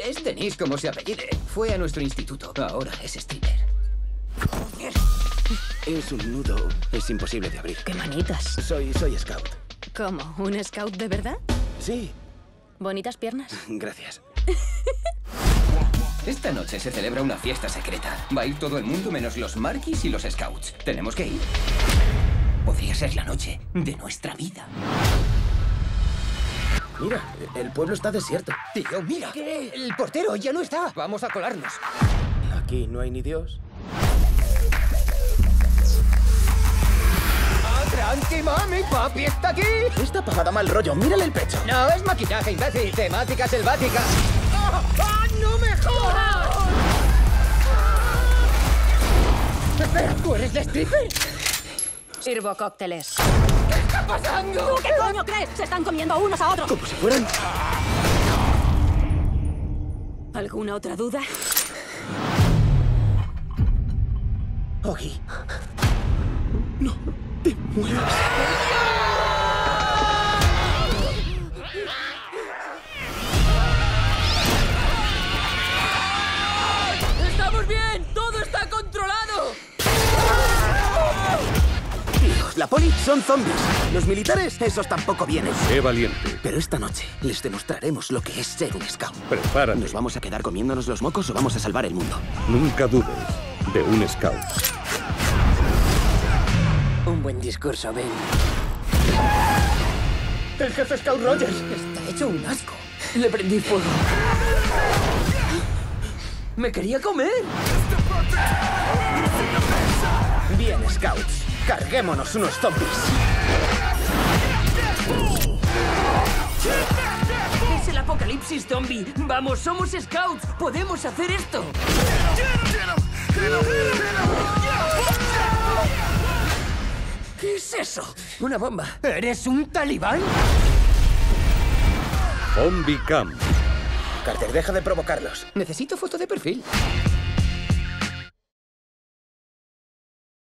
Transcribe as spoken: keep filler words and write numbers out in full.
Es Denise, como se apellide. Fue a nuestro instituto. Ahora es stripper. Es un nudo. Es imposible de abrir. ¡Qué manitas! Soy, soy scout. ¿Cómo? ¿Un scout de verdad? Sí. ¿Bonitas piernas? Gracias. Esta noche se celebra una fiesta secreta. Va a ir todo el mundo menos los Marquis y los Scouts. Tenemos que ir. Podría ser la noche de nuestra vida. Mira, el pueblo está desierto. Tío, mira. ¿Qué? El portero ya no está. Vamos a colarnos. Aquí no hay ni Dios. ¡Tranqui, mami! ¡Papi está aquí! Esta pavada mal rollo. Mírale el pecho. No, es maquillaje, imbécil. Temática selvática. ¡Ah! ¡Ah! ¡No me jodas! Espera, ¿tú eres la stripper? Sirvo cócteles. ¿Qué está pasando? ¿Tú qué coño crees? Se están comiendo unos a otros. Como si fueran... ¿Alguna otra duda? Oggy. No te muevas. ¡Estamos bien! ¡Todo está controlado! Dios, la poli son zombies. Los militares, esos tampoco vienen. Sé valiente. Pero esta noche les demostraremos lo que es ser un scout. Prepárate. ¿Nos vamos a quedar comiéndonos los mocos o vamos a salvar el mundo? Nunca dudes de un scout. Un buen discurso, Ben. El jefe Scout Rogers está hecho un asco. Le prendí fuego. ¡Me quería comer! Bien, scouts. Carguémonos unos zombies. ¡Es el apocalipsis zombie! ¡Vamos, somos scouts! ¡Podemos hacer esto! ¿Qué es eso? Una bomba. ¿Eres un talibán? Zombie Camp. Carter, deja de provocarlos. Necesito foto de perfil.